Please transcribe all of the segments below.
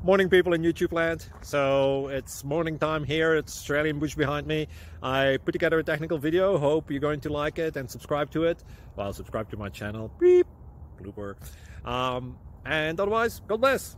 Morning, people in YouTube land. So it's morning time here. It's Australian bush behind me. I put together a technical video. Hope you're going to like it and subscribe to it. Well, subscribe to my channel. Beep. Blooper. And otherwise, God bless.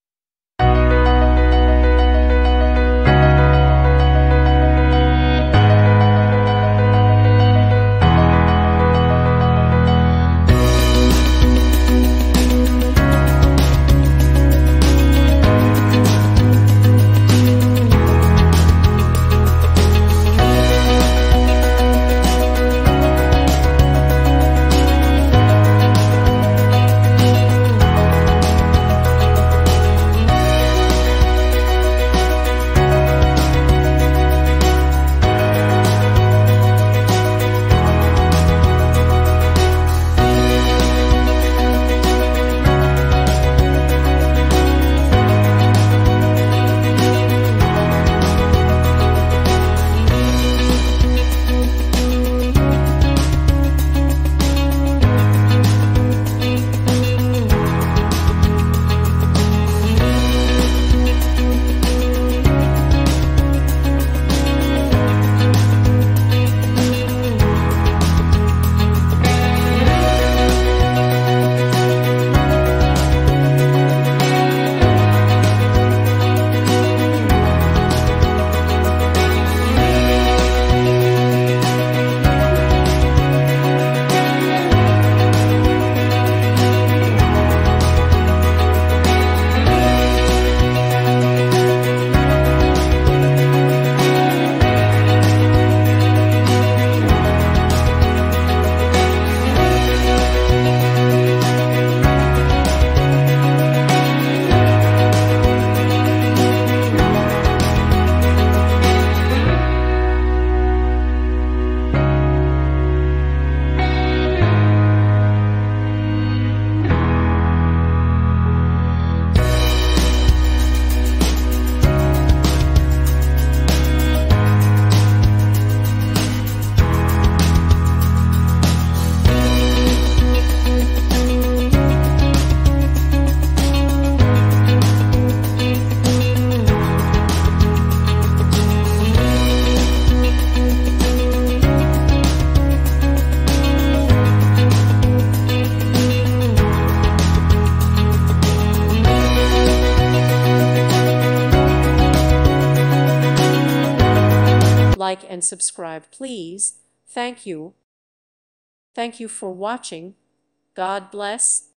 Like and subscribe, please. Thank you. Thank you for watching. God bless.